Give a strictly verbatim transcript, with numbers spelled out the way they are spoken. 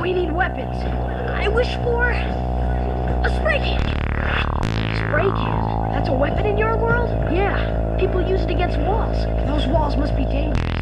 We need weapons. I wish for a spray can. Spray can? That's a weapon in your world? Yeah. People use it against walls. Those walls must be dangerous.